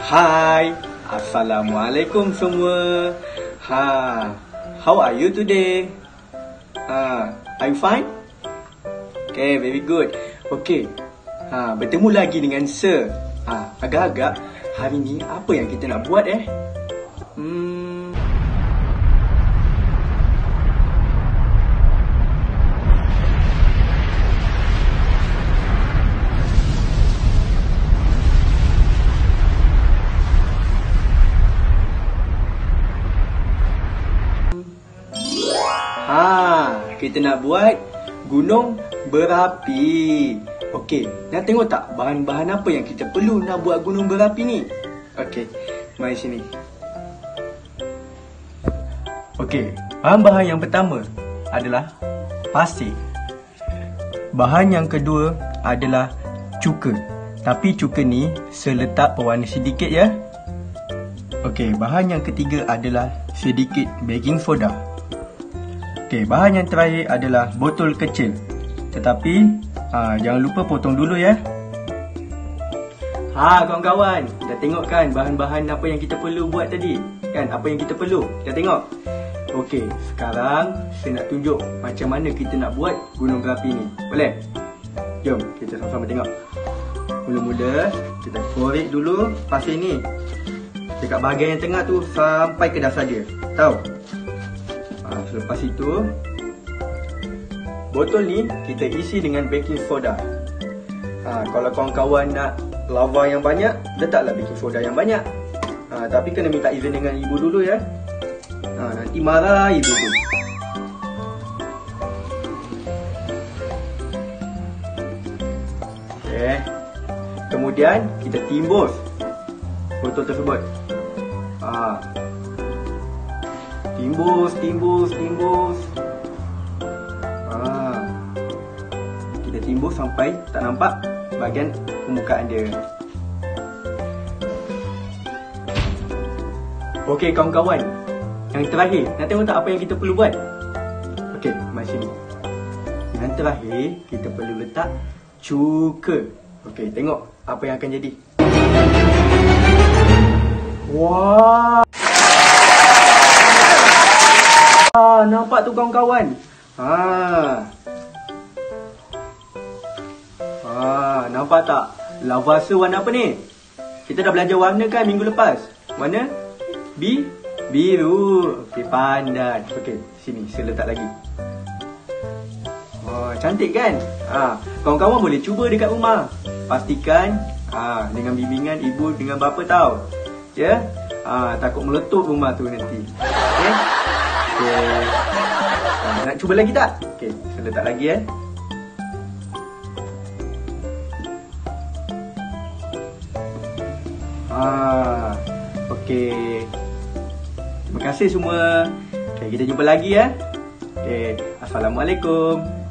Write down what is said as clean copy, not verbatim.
Hai, Assalamualaikum semua. How are you today? Are you fine? Okay, very good. Okay, bertemu lagi dengan Sir. Agak-agak hari ni apa yang kita nak buat kita nak buat gunung berapi. Okey, nak tengok tak bahan-bahan apa yang kita perlu nak buat gunung berapi ni? Okey, mari sini. Okey, bahan-bahan yang pertama adalah pasir. Bahan yang kedua adalah cuka. Tapi cuka ni seletak pewarna sedikit ya. Okey, bahan yang ketiga adalah sedikit baking soda. Okey, bahan yang terakhir adalah botol kecil. Tetapi jangan lupa potong dulu ya. Kawan-kawan, dah tengok kan bahan-bahan apa yang kita perlu buat tadi? Kan apa yang kita perlu? Dah tengok? Okey, sekarang saya nak tunjuk macam mana kita nak buat gunung berapi ni. Boleh? Jom kita sama-sama tengok. Mula-mula kita korek dulu pasir ni dekat bahagian yang tengah tu sampai ke dasar dia. Tahu? Selepas itu botol ni kita isi dengan baking soda. Kalau kawan-kawan nak lava yang banyak, letaklah baking soda yang banyak. Tapi kena minta izin dengan ibu dulu ya. Nanti marah ibu tu. Okay. Kemudian kita timbus botol tersebut. Timbus. Kita timbus sampai tak nampak bahagian permukaan dia. Okey kawan-kawan, yang terakhir, nak tengok tak apa yang kita perlu buat? Okey, mari sini. Yang terakhir, kita perlu letak cuka. Okey, tengok apa yang akan jadi. Wah! Nampak tu kawan-kawan? Nampak tak? Lava warna apa ni? Kita dah belajar warna kan minggu lepas? Warna? Biru. Okey, pandai. Okey, sini saya letak lagi. Cantik kan? Kawan-kawan boleh cuba dekat rumah. Pastikan dengan bimbingan ibu dengan bapa tahu. Ya? Takut meletup rumah tu nanti. Okey? Okay. Nak cuba lagi tak? Okey, saya letak lagi Okey. Terima kasih semua. Okay, kita jumpa lagi ya. Okey, Assalamualaikum.